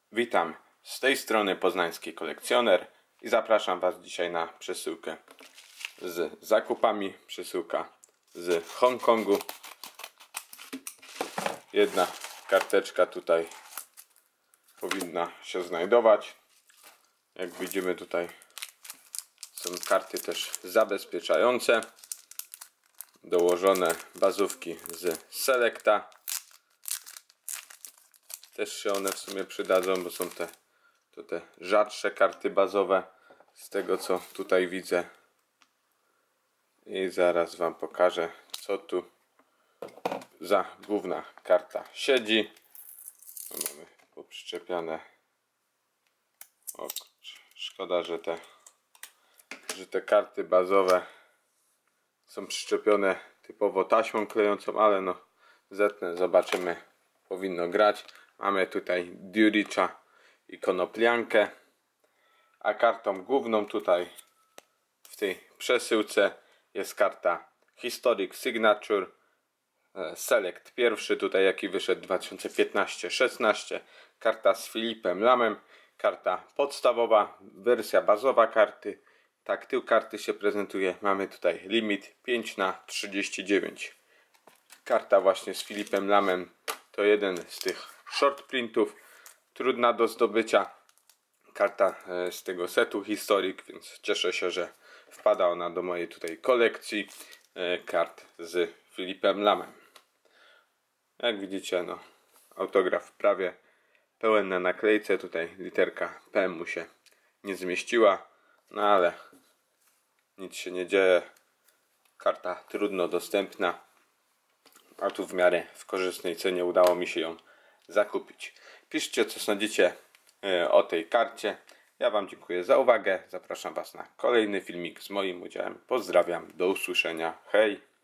Witam, z tej strony poznański kolekcjoner i zapraszam Was dzisiaj na przesyłkę z zakupami. Przesyłka z Hongkongu. Jedna karteczka tutaj powinna się znajdować. Jak widzimy, tutaj są karty też zabezpieczające. Dołożone bazówki z Selecta. Też się one w sumie przydadzą, bo są te rzadsze karty bazowe, z tego co tutaj widzę. I zaraz Wam pokażę, co tu za główna karta siedzi. Mamy poprzyczepiane. O, szkoda, że te karty bazowe są przyczepione typowo taśmą klejącą, ale no zetnę, zobaczymy, powinno grać. Mamy tutaj Duricha i Konopliankę, a kartą główną tutaj w tej przesyłce jest karta Historic Signature Select pierwszy, tutaj jaki wyszedł 2015-16, karta z Philippem Lamem, karta podstawowa, wersja bazowa karty. Tak tył karty się prezentuje. Mamy tutaj limit 5×39. Karta właśnie z Philippem Lamem to jeden z tych short printów, trudna do zdobycia. Karta z tego setu Historic, więc cieszę się, że wpada ona do mojej tutaj kolekcji kart z Philippem Lamem. Jak widzicie, no, autograf prawie pełen na naklejce. Tutaj literka P mu się nie zmieściła, no ale nic się nie dzieje. Karta trudno dostępna, a tu w miarę w korzystnej cenie udało mi się ją zakupić. Piszcie, co sądzicie o tej karcie. Ja Wam dziękuję za uwagę. Zapraszam Was na kolejny filmik z moim udziałem. Pozdrawiam, do usłyszenia. Hej!